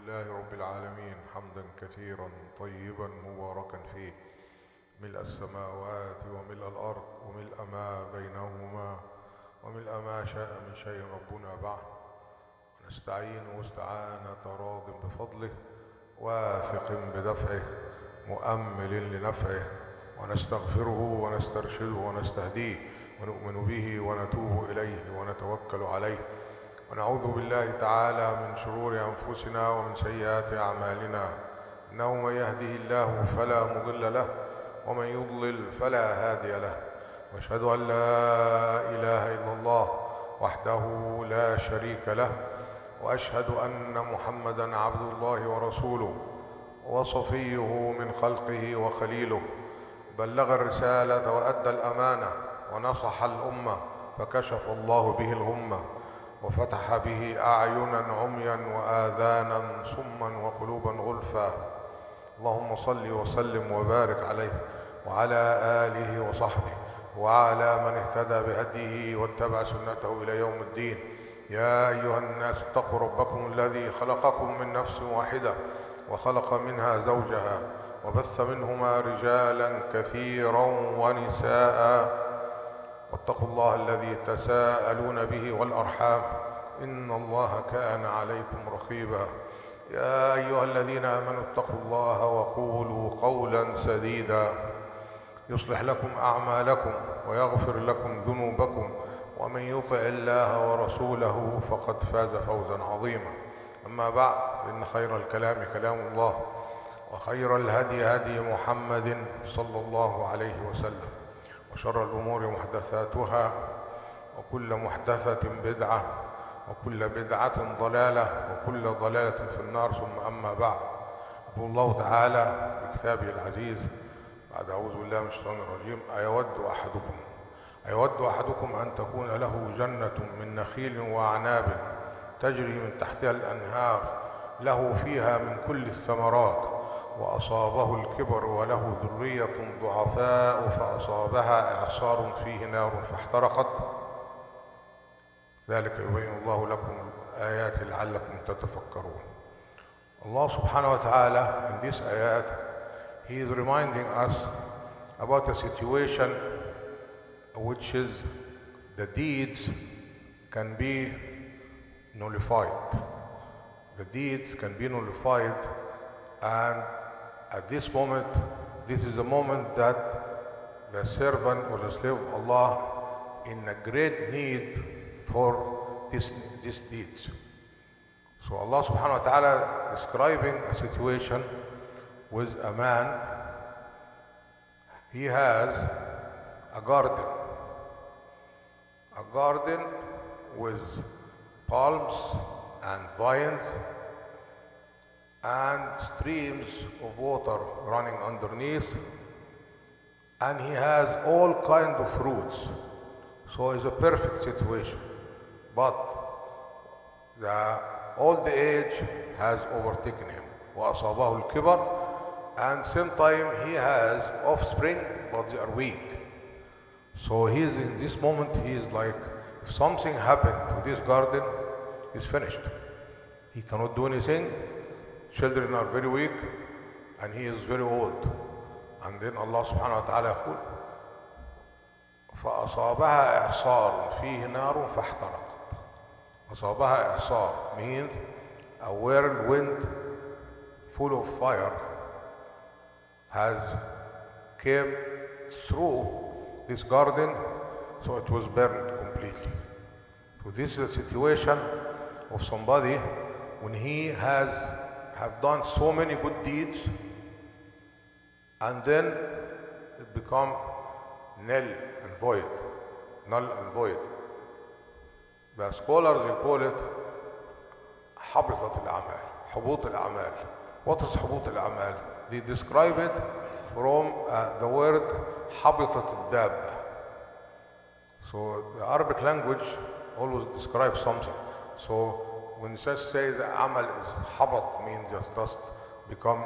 لله رب العالمين حمدا كثيرا طيبا مباركا فيه، ملء السماوات وملء الأرض وملء ما بينهما وملء ما شاء من شيء ربنا بعد. ونستعين واستعانة راض بفضله واثق بدفعه مؤمل لنفعه، ونستغفره ونسترشده ونستهديه ونؤمن به ونتوب إليه ونتوكل عليه، ونعوذ بالله تعالى من شرور أنفسنا ومن سيئات أعمالنا، إنه من يهده الله فلا مضل له ومن يضلل فلا هادي له، وأشهد أن لا إله إلا الله وحده لا شريك له، وأشهد أن محمدا عبد الله ورسوله وصفيه من خلقه وخليله، بلغ الرسالة وأدى الأمانة ونصح الأمة فكشف الله به الغمة وفتح به أعينا عميا وآذانا صما وقلوبا غلفا. اللهم صل وسلم وبارك عليه وعلى آله وصحبه وعلى من اهتدى بهديه واتبع سنته إلى يوم الدين. يا أيها الناس اتقوا ربكم الذي خلقكم من نفس واحدة وخلق منها زوجها وبث منهما رجالا كثيرا ونساء، واتقوا الله الذي تساءلون به والأرحام إن الله كان عليكم رقيبا. يا أيها الذين آمنوا اتقوا الله وقولوا قولا سديدا يصلح لكم أعمالكم ويغفر لكم ذنوبكم، ومن يطع الله ورسوله فقد فاز فوزا عظيما. أما بعد، فإن خير الكلام كلام الله، وخير الهدي هدي محمد صلى الله عليه وسلم، وشر الأمور محدثاتها، وكل محدثة بدعة، وكل بدعة ضلالة، وكل ضلالة في النار. ثم أما بعد، يقول الله تعالى بكتابه العزيز بعد أعوذ بالله من الشيطان الرجيم: أيود أحدكم أن تكون له جنة من نخيل وأعناب تجري من تحتها الأنهار له فيها من كل الثمرات، وأصابه الكبر وله ذرية ضعفاء فأصابها إعصار فيه نار فاحترقت، ذلك يبين الله لكم الآيات لعلكم تتفكرون. Allah subhanahu wa ta'ala in this ayat, he is reminding us about a situation which is the deeds can be nullified. The deeds can be nullified, and at this moment, this is a moment that the servant or the slave of Allah in a great need for these deeds. So Allah subhanahu wa ta'ala describing a situation with a man. He has a garden with palms and vines and streams of water running underneath, and he has all kinds of fruits. So it's a perfect situation. But the old age has overtaken him. وَأَصَابَهُ الْكِبَرُ, and same time he has offspring, but they are weak. So he is in this moment, he is like, if something happened to this garden, he's finished. He cannot do anything. Children are very weak, and he is very old. And then Allah subhanahu wa ta'ala يقول: فأصابها إعصار فيه نار فاحترقت. أصابها إعصار means a whirlwind full of fire has came through this garden, so it was burned completely. So this is a situation of somebody when he have done so many good deeds, and then it become null and void. The scholars, they call it حبطت الأعمال, حبوط الأعمال. What is حبوط الأعمال? They describe it from the word حبطت الدابة. So the Arabic language always describes something. So when you just say the amal is habat, means just dust become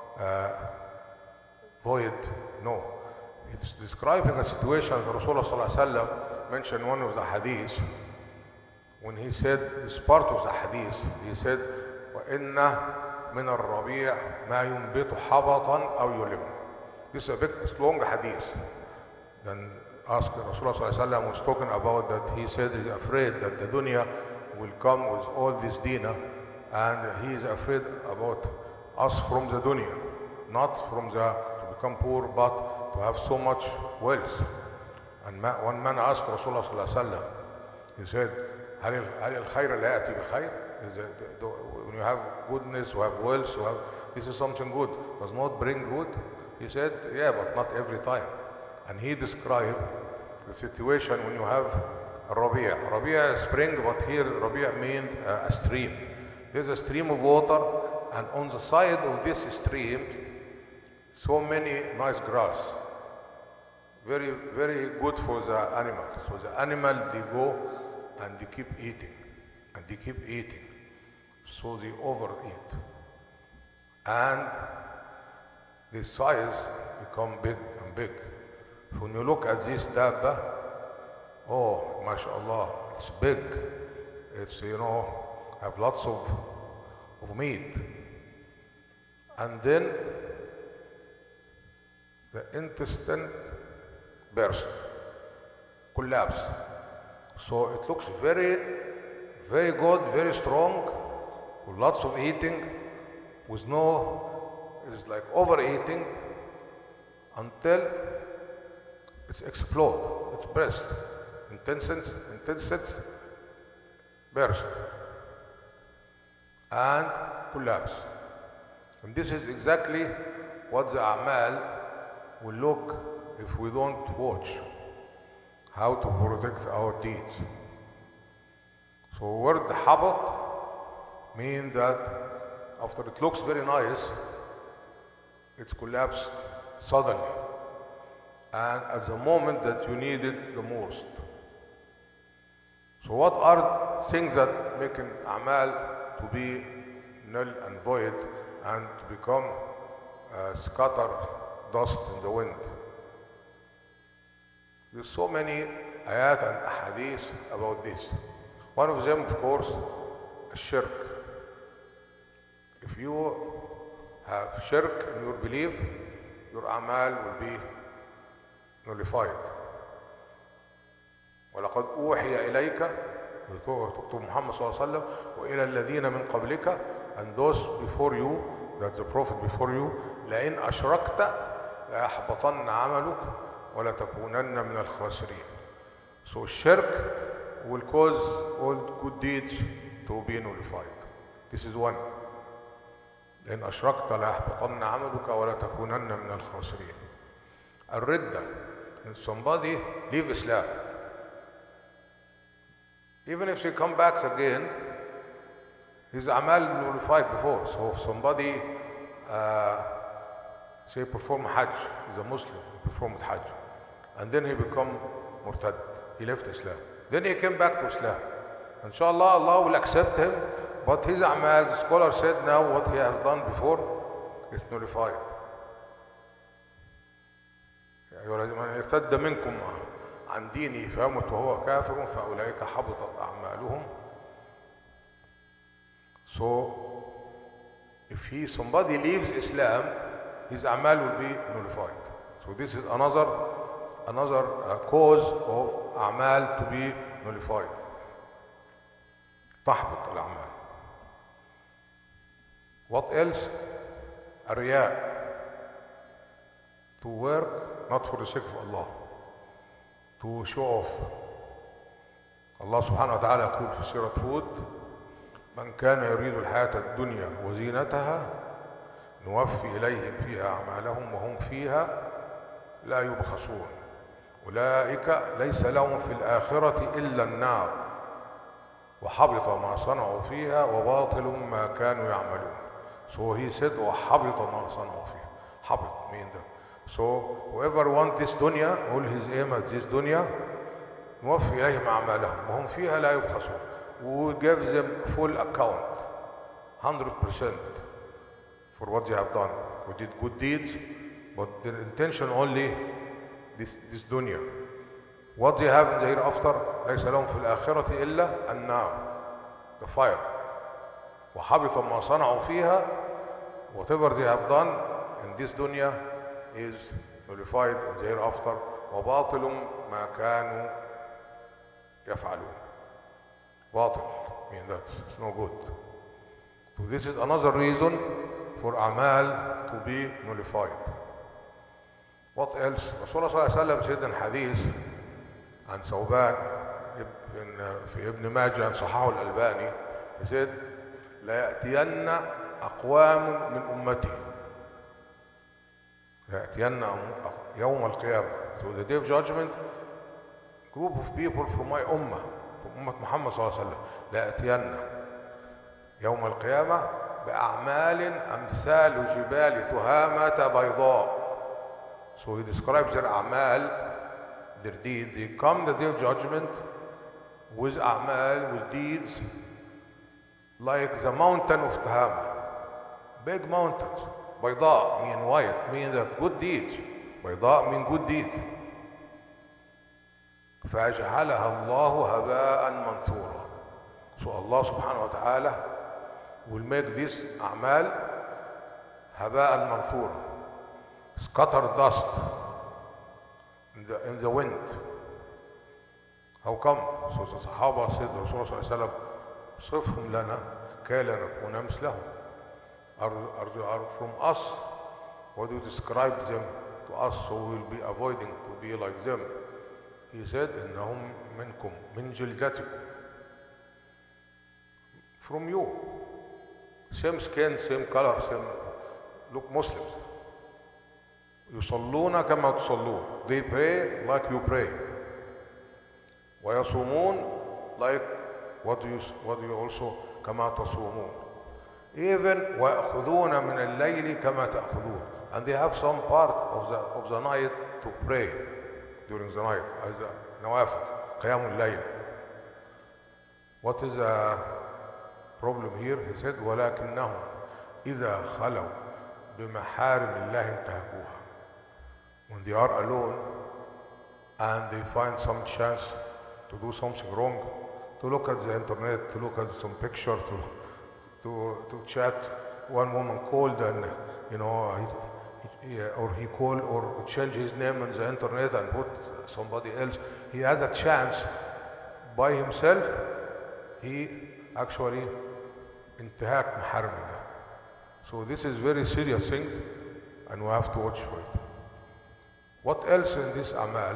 void, no. It's describing a situation that Rasulullah sallallahu alaihi wasallam mentioned one of the hadith. When he said, this part of the hadith, he said, وَإِنَّ من الربيع ما ينبت حبطا أو يلم. This is a big, long hadith. Then asked Rasulullah sallallahu alaihi wasallam was talking about that. He said he's afraid that the dunya will come with all this dina, and he is afraid about us from the dunya, not from the to become poor, but to have so much wealth. And one man asked Rasulullah sallallahu alaihi wasallam, he said, هل الخير لا يأتي بخير? When you have goodness, you have wealth, you have, this is something good, does not bring good? He said, yeah, but not every time. And he described the situation when you have a Rabi'. Rabi' is spring, but here Rabi' means a stream. There's a stream of water, and on the side of this stream, so many nice grass. Very, very good for the animals. So the animal, they go and they keep eating, and they keep eating. So they overeat. And the size become big and big. When you look at this dabba, oh, mashallah, it's big. It's, you know, have lots of meat. And then the intestine burst, collapse. So it looks very, very good, very strong, with lots of eating, with no, it's like overeating, until it's explode, it's burst, intestines burst, and collapse. And this is exactly what the a'mal will look if we don't watch how to protect our deeds. So word habat means that after it looks very nice, it collapses suddenly, and at the moment that you need it the most. So what are things that make an a'mal to be null and void and to become scatter dust in the wind? There's so many ayat and ahadith about this. One of them, of course, is shirk. If you have shirk in your belief, your amal will be nullified. وَلَقَدْ أُوحِيَ إِلَيْكَ to Muhammad sallallahu alaihi wasallam وَإِلَى الَّذِينَ مِنْ قَبْلِكَ, and those before you, that's the prophet before you, لَإِنْ أَشْرَكْتَ لَيَحْبَطَنَّ عَمَلُكَ وَلَتَكُونَنَّ مِنَ الْخَاسِرِينَ. So shirk will cause all good deeds to be nullified. This is one. لَإِنْ أَشْرَكْتَ لَيَحْبَطَنَّ عَمَلُكَ وَلَتَكُونَنَّ مِنَ الْخَاسِرِينَ. الردة, and somebody leave Islam, even if she come back again, his amal nullified before. So if somebody say perform Hajj, he's a Muslim, performed Hajj, and then he become murtad, he left Islam, then he came back to Islam. Inshallah, Allah will accept him, but his amal, the scholar said, now what he has done before is nullified. من ارتد منكم عن دينه فيمت وهو كافر فأولئك حبطت أعمالهم. So if somebody leaves Islam, his amal will be nullified. So this is another cause of amal to be nullified. تحبط الأعمال. What else? الرياء. To work not for the sake of Allah, to show off. Allah subhanahu wa ta'ala يقول في سورة هود: من كان يريد الحياة الدنيا وزينتها نوفي إليهم فيها أعمالهم وهم فيها لا يبخسون أولئك ليس لهم في الآخرة إلا النار وحبط ما صنعوا فيها وباطل ما كانوا يعملون. So he said وحبط ما صنعوا فيها. حبط means that. So whoever wants this dunya, all his aim at this dunya, نوفي إليهم أعمالهم وهم فيها لا يبخسون. We will give them full account, 100% for what they have done. We did good deeds, but their intention only this dunya. What they have in the hereafter, ليس لهم في الآخرة إلا النار, the fire. وحبط ما صنعوا فيها, whatever they have done in this dunya is nullified in the hereafter. وباطل ما كانوا يفعلون. باطل means that it's no good. So this is another reason for a'mal to be nullified. What else? Rasulullah صلى الله عليه وسلم said in hadith عن ثوبان في ابن ماجه عن صححه الألباني, he said لا يأتين أقوام من أمتي, لا يأتين يوم القيامة, so the day of judgment, group of people from my ummah, from ummah Muhammad صلى الله عليه وسلم, لا يأتين يوم القيامة بأعمال أمثال جبال تهامة بيضاء. So he describes their a'mal, their deeds. They come the day of judgment with a'mal, with deeds like the mountain of Tahama, big mountains. Bayda mean white, mean that good deeds. Bayda mean good deeds. فَأَجْعَلَهَا اللَّهُ هَبَاءً مَنْثُورًا. So Allah subhanahu wa ta'ala will make this a'mal هَبَاءً مَنْثُورًا, scattered dust in the wind. How come? So the Sahaba said, Rasulullah sallallahu alayhi wa sallam, صفهم لنا كي لا نكون مثلهم. Are from us, what do you describe them to us so we will be avoiding to be like them? He said, إنهم منكم من جلدتكم, from you, same skin, same color, same look. Muslims يصلون كما تصلون, they pray like you pray. ويصومون like what do you also كما تصومون. Even ويأخذون من الليل كما تأخذون, and they have some part of the night to pray during the night as a nawafil, قيام الليل. What is the problem here? He said ولكنهم إذا خلوا بمحارم الله انتهكوها. When they are alone and they find some chance to do something wrong, to look at the internet, to look at some picture, to chat. One woman called and he called or changed his name on the internet and put somebody else. He has a chance by himself. He actually intihak maharim Allah. So this is very serious thing, and we have to watch for it. What else in this amal?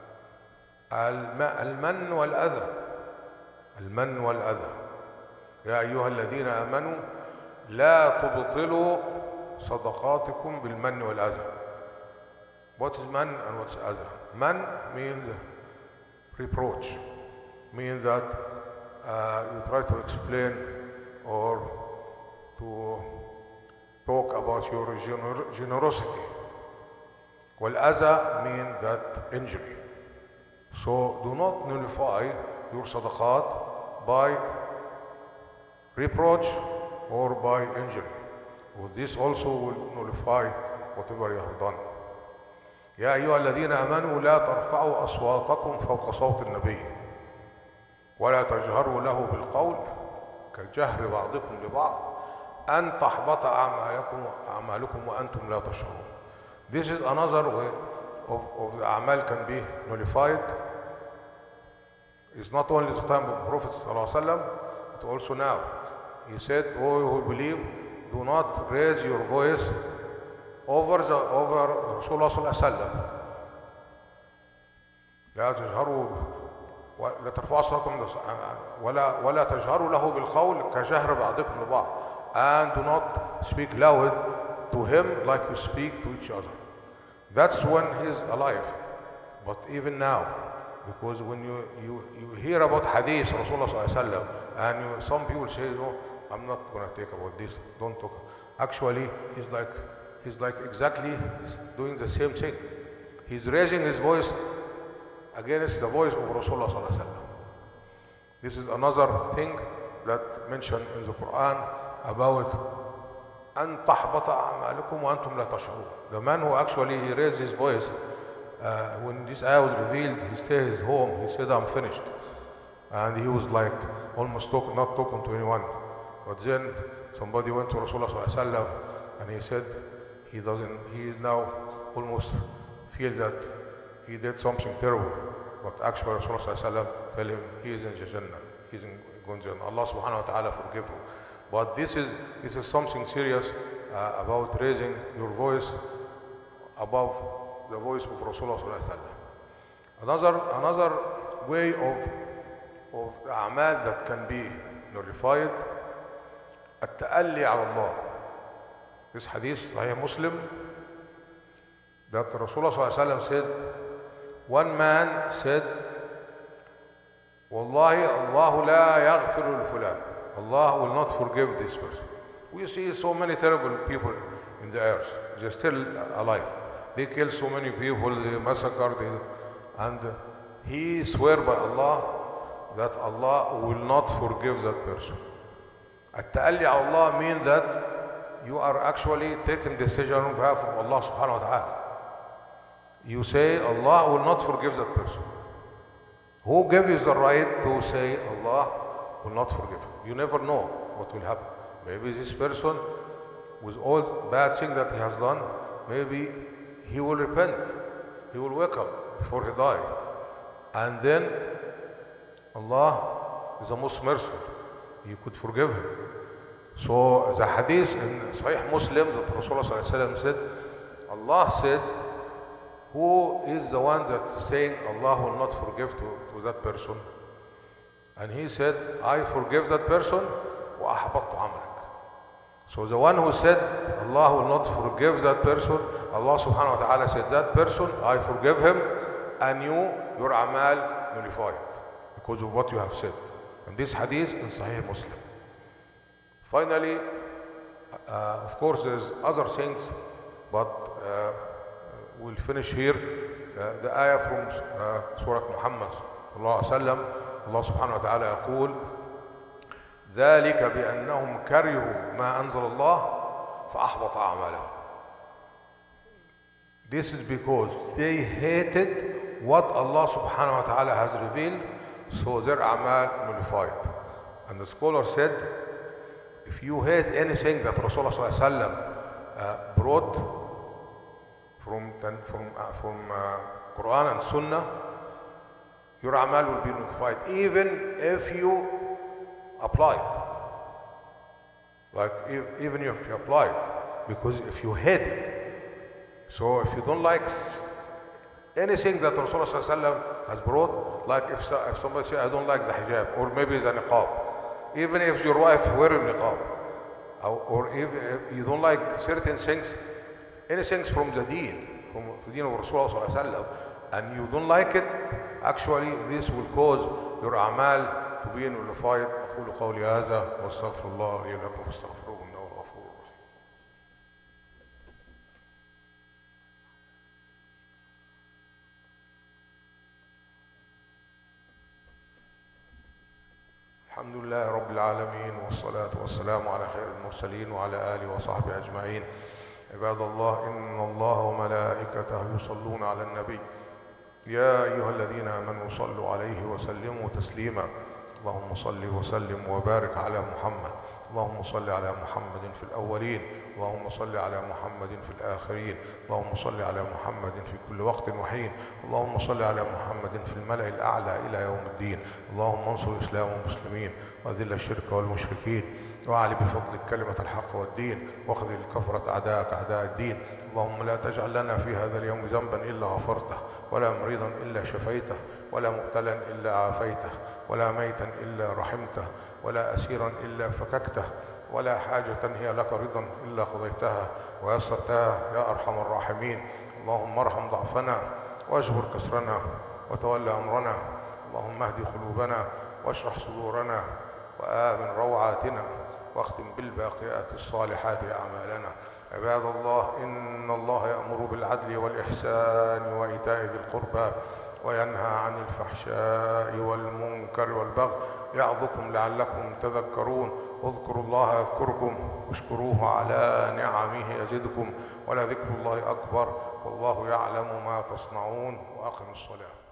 المن والأذى. المن والأذى. يا أيها الذين آمنوا لا تبطلوا صدقاتكم بالمن والأذى. What is man and what's أذى? Man means reproach, means that you try to explain or to talk about your generosity. والأذى means that injury. So do not nullify your sadaqat by reproach or by injury. Well, this also will nullify whatever you have done. يا أيها الذين آمنوا لا ترفعوا أصواتكم فوق صوت النبي ولا تجهروا له بالقول كجهر بعضكم لبعض أن تحبط أعمالكم وأنتم لا تشعرون. This is another way of the a'mal can be nullified. It's not only the time of the Prophet ﷺ, but also now. He said, "O you who believe, do not raise your voice over Rasulullah صلى الله عليه وسلم. لا تجهروا لا ترفعوا أصواتكم ولا تجهروا له بالقول كجهر بعضكم لبعض." And do not speak loud to him like you speak to each other. That's when he's alive. But even now, because when you hear about hadith Rasulullah sallallahu alaihi wasallam, and some people say, "No, I'm not going to take about this. Don't talk." Actually, he's like exactly doing the same thing. He's raising his voice against the voice of Rasulullah sallallahu alaihi wasallam. This is another thing that mentioned in the Quran about أن تحبط أعمالكم وأنتم لا تشعرون. The man who actually he raised his voice when this ayah was revealed, he stayed at his home. He said, "I'm finished," and he was like almost not talking to anyone. But then somebody went to Rasulullah sallallahu alaihi wasallam and he said he now almost feel that he did something terrible, but actually Rasulullah tell him he is in Jannah, he is going to Jannah. Allah subhanahu wa ta'ala forgive him. But this is something serious about raising your voice above the voice of Rasulullah sallallahu alaihi wasallam. Another way of the a'mal that can be nullified, التألي على Allah. This hadith, Sahih Muslim, that Rasulullah sallallahu alaihi wasallam said, one man said, Wallahi, Allah la yaghfiru l-fulan. Allah will not forgive this person. We see so many terrible people in the earth. They're still alive. They kill so many people, they massacre, and he swear by Allah that Allah will not forgive that person. At-ta'alli ala Allah means that you are actually taking decision on behalf of Allah subhanahu wa ta'ala. You say Allah will not forgive that person. Who gave you the right to say Allah will not forgive him? You never know what will happen. Maybe this person, with all bad things that he has done, maybe he will repent. He will wake up before he dies. And then Allah is the most merciful. You could forgive him. So the hadith in Sahih Muslim that Rasulullah said, Allah said, who is the one that is saying Allah will not forgive to that person? And he said, I forgive that person, وَأَحْبَطْتُ عَمْلَكَ. So the one who said Allah will not forgive that person, Allah subhanahu wa ta'ala said, that person, I forgive him, and your amal nullified because of what you have said. And this hadith in Sahih Muslim. Finally, of course, there's other things, but we'll finish here. The ayah from Surah Muhammad sallallahu alaihi wasallam. Allah subhanahu wa ta'ala يقول ذلك بأنهم كرهوا ما أنزل الله فأحبط أعمالهم. This is because they hated what Allah subhanahu wa ta'ala has revealed, so their amal nullified. And the scholar said, if you hate anything that Rasulullah sallallahu alaihi wasallam brought from Quran and Sunnah, your amal will be nullified, even if you apply it. Like even if you apply it, because if you hate it. So if you don't like anything that Rasulullah sallallahu alaihi wasallam has brought, like if somebody says, I don't like the hijab, or maybe the niqab, even if your wife wearing niqab, or if you don't like certain things, anything from the deen, from the deen of Rasulullah sallallahu alaihi wasallam, and you don't like it, actually this will cause your amal to be nullified. أقول قولي هذا واستغفر الله لي ولكم فاستغفروه إنه غفور رحيم. الحمد لله رب العالمين والصلاة والسلام على خير المرسلين وعلى آله وصحبه أجمعين. عباد الله، إن الله وملائكته يصلون على النبي يا أيها الذين آمنوا صلوا عليه وسلموا تسليما. اللهم صل وسلم وبارك على محمد. اللهم صل على محمد في الأولين، اللهم صل على محمد في الآخرين، اللهم صل على محمد في كل وقت وحين، اللهم صل على محمد في الملأ الأعلى إلى يوم الدين. اللهم انصر الإسلام والمسلمين وأذل الشرك والمشركين وأعل بفضلك كلمة الحق والدين واخذل كفرة أعداءك أعداء الدين. اللهم لا تجعل لنا في هذا اليوم ذنبا إلا غفرته، ولا مريضا إلا شفيته، ولا مبتلا إلا عافيته، ولا ميتا إلا رحمته، ولا أسيرا إلا فككته، ولا حاجة هي لك رضا إلا قضيتها ويسرتها يا أرحم الراحمين. اللهم ارحم ضعفنا واجبر كسرنا وتولى أمرنا. اللهم اهد قلوبنا واشرح صدورنا وآمن روعاتنا واختم بالباقيات الصالحات أعمالنا. عباد الله، إن الله يأمر بالعدل والإحسان وإيتاء ذي القربى وينهى عن الفحشاء والمنكر والبغي يعظكم لعلكم تذكرون. اذكروا الله يذكركم واشكروه على نعمه يزدكم ولذكر الله أكبر والله يعلم ما تصنعون. وأقم الصلاة.